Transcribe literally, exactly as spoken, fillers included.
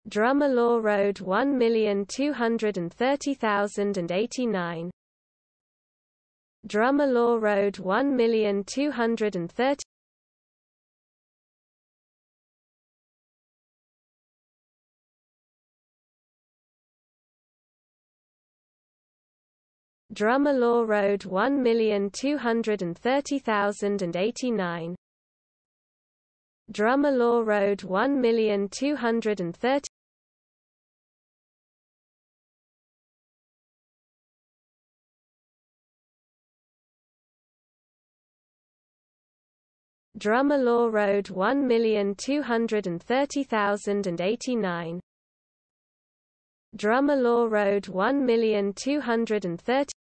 Drumilaw Road one million two hundred thirty thousand eighty-nine. Drumilaw Road one million two hundred thirty. Drumilaw Road one million two hundred thirty thousand eighty-nine. Drumilaw Road one million two hundred thirty. Drumilaw Road one million two hundred thirty thousand eighty-nine. Drumilaw Road one million two hundred thirty.